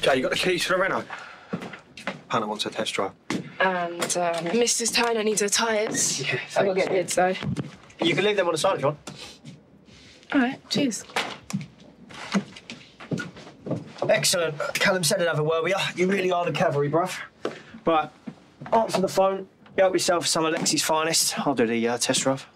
Okay, you got the keys for the Renault? Hannah wants a test drive. And Mrs. Tyler needs her tyres. Yeah, I will get it, so. You can leave them on the side if you want. All right, cheers. Excellent. Callum said he'd have a word with you. You really are the cavalry, bruv. Right, answer the phone. Help yourself some of Lexi's finest. I'll do the test drive.